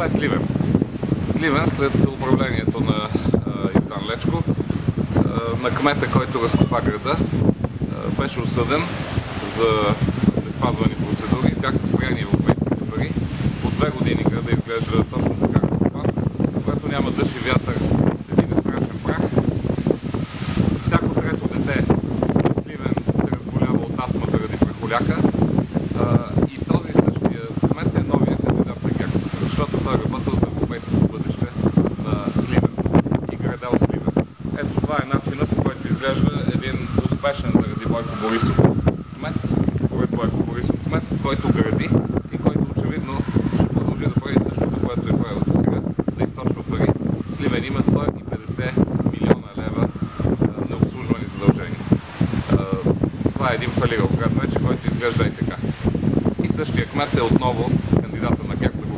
Това е Сливен. Сливен след управлението на Йордан Лечков, на кмета, който разкопа града, беше осъден за неспазвани процедури, бяха спряни европейските пари. От 2 години града изглежда точно така разкопан, когато няма дъжд и вятър, се дига страшен прах. Всяко трето дете в Сливен се разболява от астма заради прахоляка. И този същия кмет е новия кандидат на ГЕРБ, защото той работил за европейското бъдеще на Сливен и града от Сливен. Ето това е начинът, по който изглежда един успешен заради Бойко Борисов кмет, според Бойко Борисов кмет, който гради и който очевидно ще продължи да прави същото, което е правил до сега, да източва пари. Сливен има 150 милиона лева необслужвани задължения. Това е един фалирал град вече, който изглежда и така. И същия кмет е отново кандидата на ГЕРБ